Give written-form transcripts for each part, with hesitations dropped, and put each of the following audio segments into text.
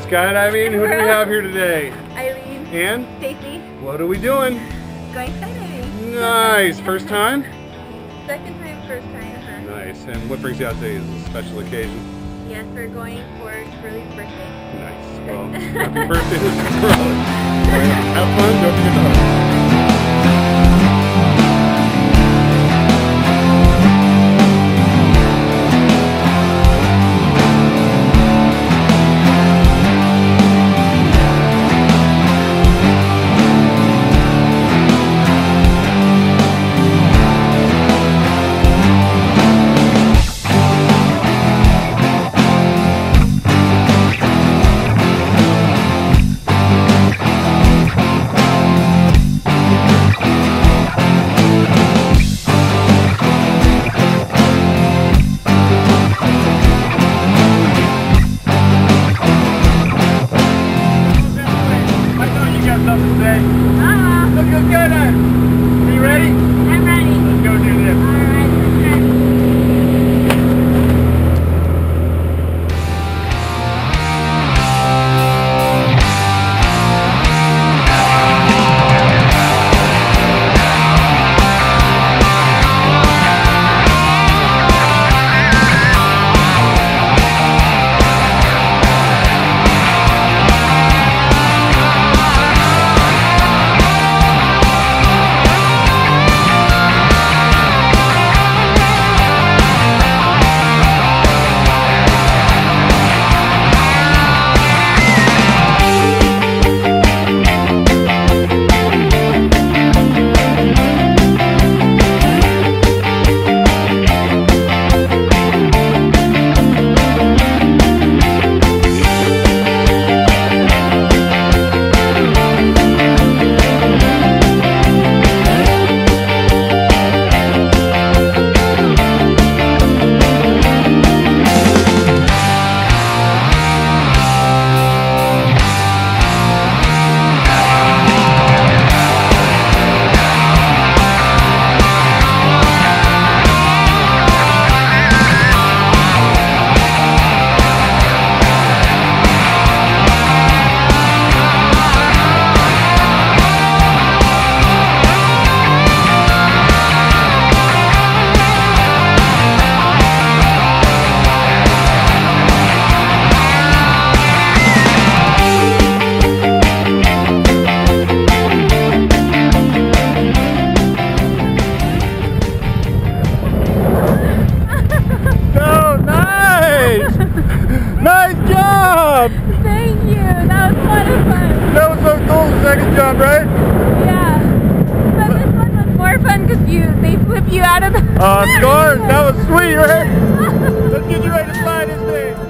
Skydiving. Who do we have here today? Eileen. And? Stacey. What are we doing? Going skydiving. Nice. First time? Second time, first time. Nice. And what brings you out today? Is it a special occasion? Yes, we're going for Curly's birthday. Nice. Well, happy birthday to Curly. Have fun. Don't forget to hug. Let's go skydiving. Are you ready? I'm ready. Let's go do this. Alright, let's Nice job! Thank you. That was a lot of fun. That was so cool. The second job, right? Yeah. But this one was more fun because they flip you out of the... Of course. That was sweet, right? Let's get you ready to slide this thing.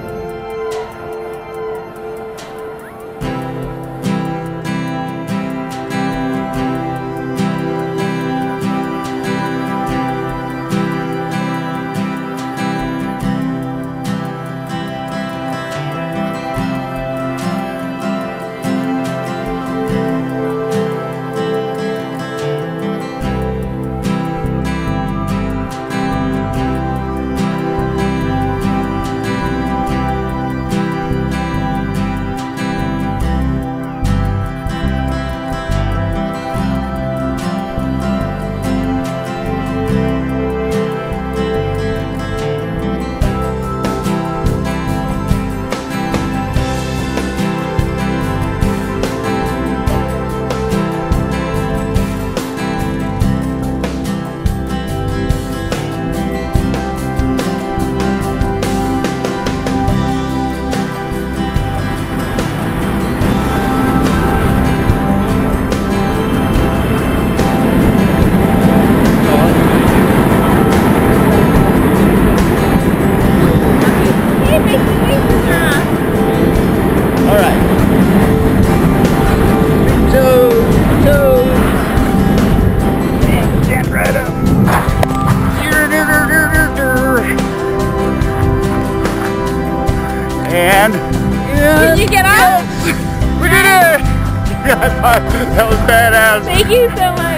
And did you get out? Yes! We did it! That was badass. Thank you so much.